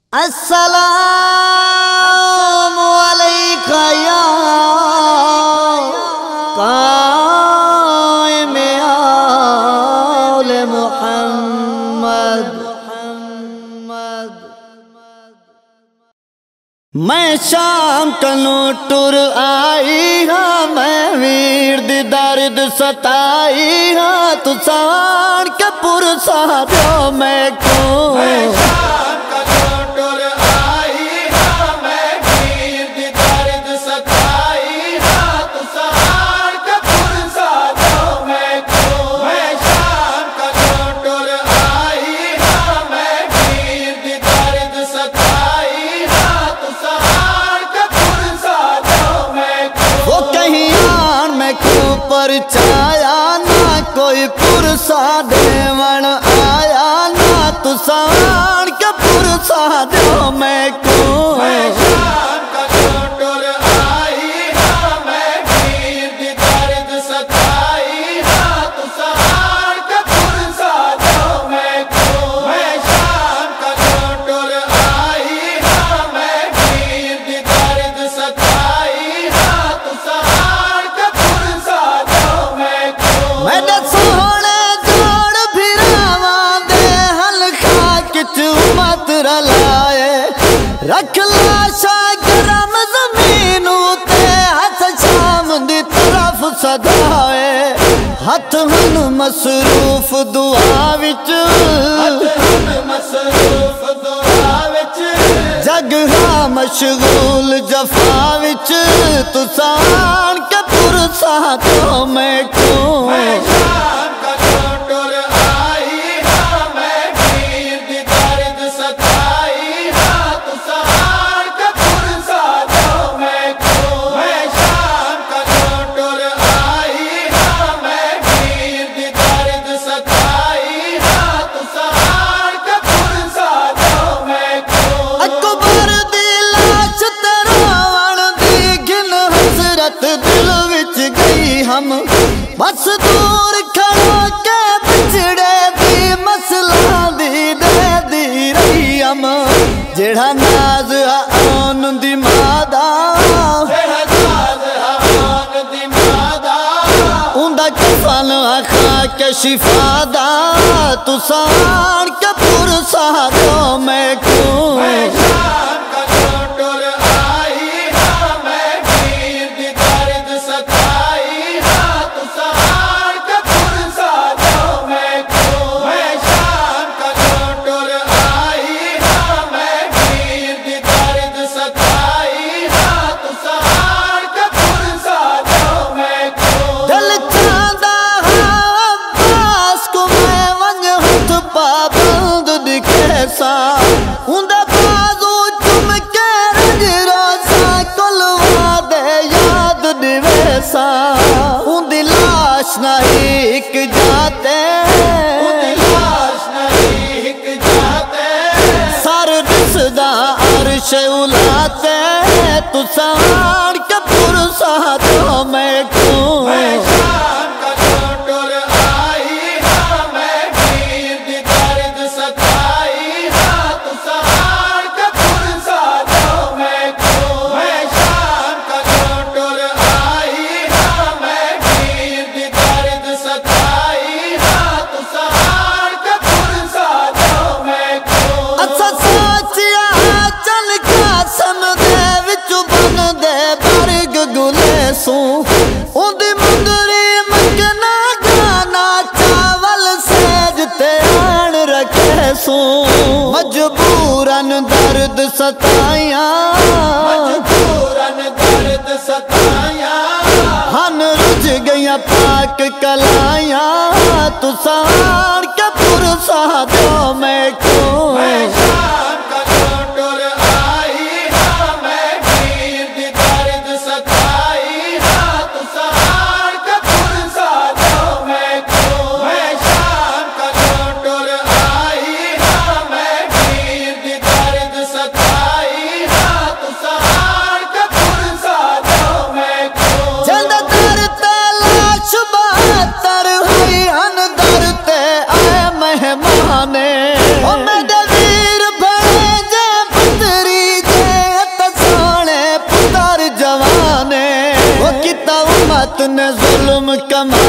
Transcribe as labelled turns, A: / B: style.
A: السلام علیکہ یا قائم آل محمد۔ میں شام کنوں ٹر آئی ہاں، میں ویر دی درد ستائی ہاں، تو سان کے پرسا دیو میں کوں۔ چایا نہ کوئی پرسا دیون آیا، نہ تو سان کے پرسا دیو میں کوں۔ رکھ لاشا گرم زمین تے، ہاتھ شام دی طرف سدائے، ہاتھ ہن مصروف دعا وچ، جگ ہاں مشغول جفا وچ، تو سان کے پرسا دیو میں کوں۔ بس دور کھڑو کے بچڑے دی مسئلہ دی دے دی رہی ہم، جڑا ناز آن دی مادہ، اوندا کفن آخا کے شفا دا، تو سان کے پرسا دیو میں کوں۔ ایک جاتے سر دسدا عرش الاتے، تو سان کے پرسا دیو میں کوں۔ مجبوراً درد ستائیاں، ہن رج گئیاں پاک کلائیاں، تو سان کے پرسا دیو میں کوں۔ مہمانے نے ظلم کما